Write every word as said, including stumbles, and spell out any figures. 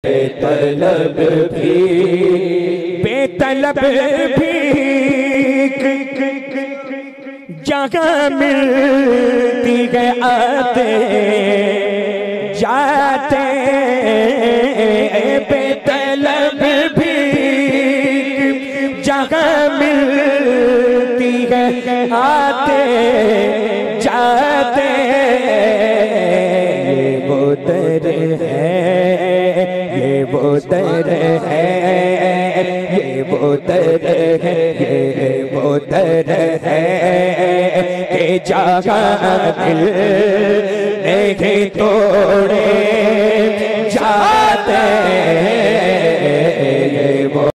बेतलब भी बेतलब भी जगह मिलती है आते जाते, बेतलब भी जगह मिलती है आते जाते, ये वो दर है, ये वो दर है, ये वो दर है, ये वो दर है कि जगह दिल नहीं तोड़े जाते।